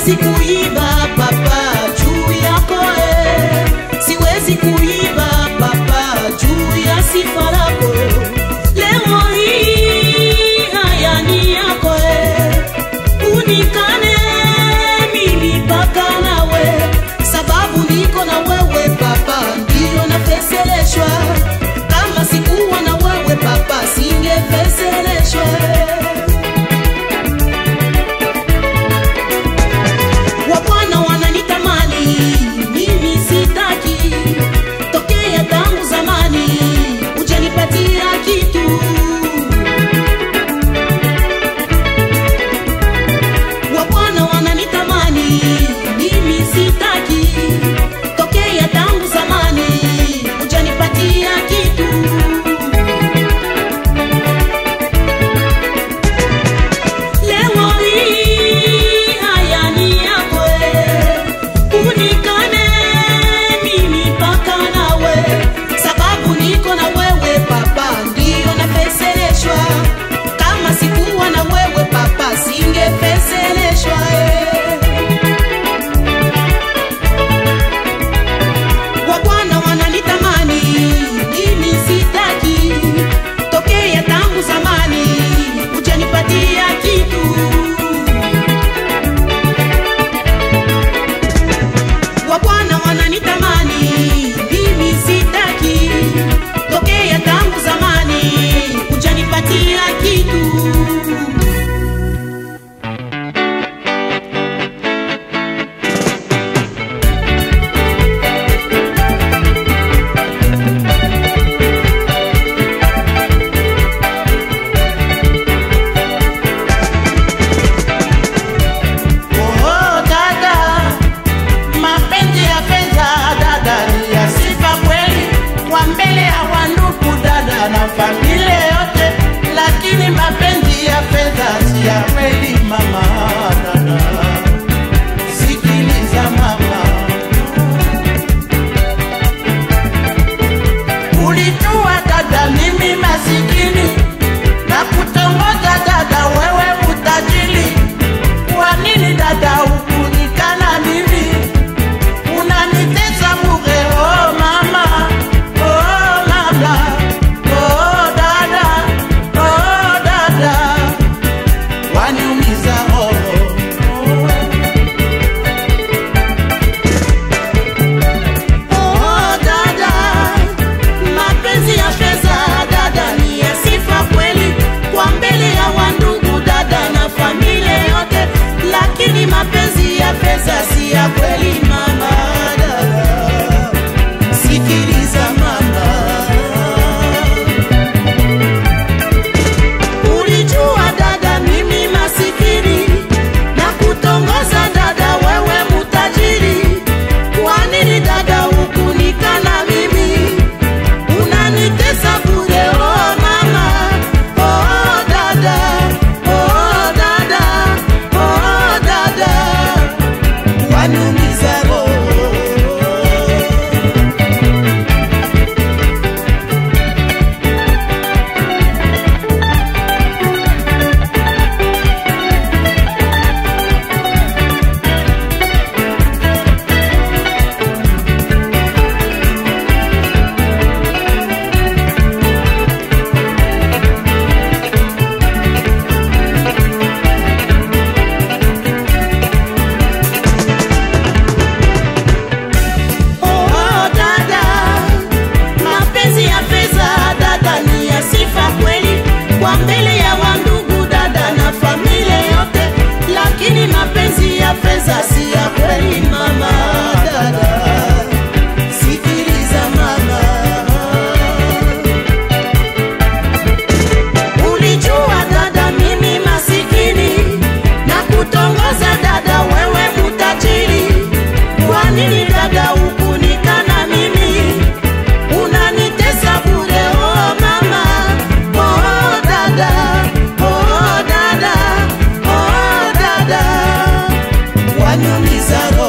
siwezi kuiba papa juu yako siwezi kuiba papa juu ya sifa lako. Leo hii haya ni yako unikane mimi paka nawe, sababu niko na wewe papa ndio nafeseleshwa. Kama sikuwa na wewe papa singefeseleshwa. Wabwana wananitamani mimi sitaki, tokea tangu zamani hujanipatia kitu. Wabwana wananitamani mimi sitaki, tokea tangu zamani hujanipatia kitu. Leo hii haya ni yako unikane mimi paka nawe, sababu niko na wewe papa ndio nafeseleshwa. Kama sikuwa na wewe papa singefeseleshwa. Wabwana wananitamani mimi sitaki, tokea tangu zamani hujanipatia kitu. Wabwana wananitamani mimi sitaki, tokea tangu zamani hujanipatia kitu. Oh dada, mapenzi ya pesa dada ni ya sifa kweli, kwa mbele ya wandugu dada na familia yote, lakini mapenzi ya pesa si ya kweli mama dada. Sikiliza mama, ulijua dada mimi masikini na kutongoza dada wewe utajiri. Kwa nini dada hukunikana mimi, unanitesa bure? Oh mama, oh mama, oh dada, oh dada, waniumiza roho. Oh dada, mapenzi ya pesa dada ni ya sifa kweli, kwa mbele ya wandugu dada na familia yote, lakini mapenzi ya pesa si ya kweli mama dada. Sikiliza mama, ulijua dada mimi masikini na kutongoza dada wewe mutajiri. Kwa nini dada hukunikana mimi, unanitesa bure? Oh mama, oh dada, oh dada, oh dada, waniumiza roho. Oh dada, mapenzi ya pesa dada ni ya sifa kweli, kwa mbele ya wandugu dada na familia yote, lakini mapenzi ya pesa si ya kweli mama dada. Sikiliza mama, ulijua dada mimi masikini na kutongoza dada wewe mutajiri. Kwa nini dada hukunikana mimi, unanitesa bure? Oh mama, oh dada, oh dada, oh dada, waniumiza roho.